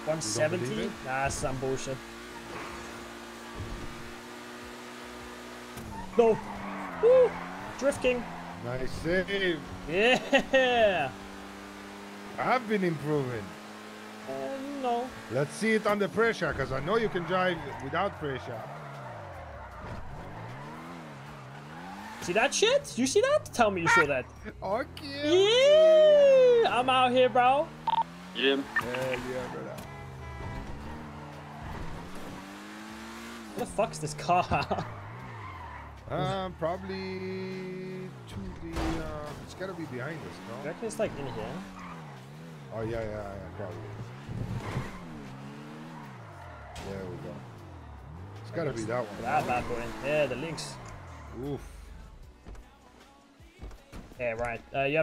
170? Nah, some bullshit. No! Woo! Drift King! Nice save. Yeah! I've been improving. No. Let's see it under pressure, because I know you can drive without pressure. See that shit? You see that? Tell me you saw that. Okay. Yeah! I'm out here, bro. Jim. Hell yeah, brother. Where the fuck's this car? Probably to the. It's gotta be behind us, I no? reckon it's like in here. Oh yeah, probably. There we go. It's gotta be that one. That bad boy. Yeah, the links. Oof. Yeah, right. You have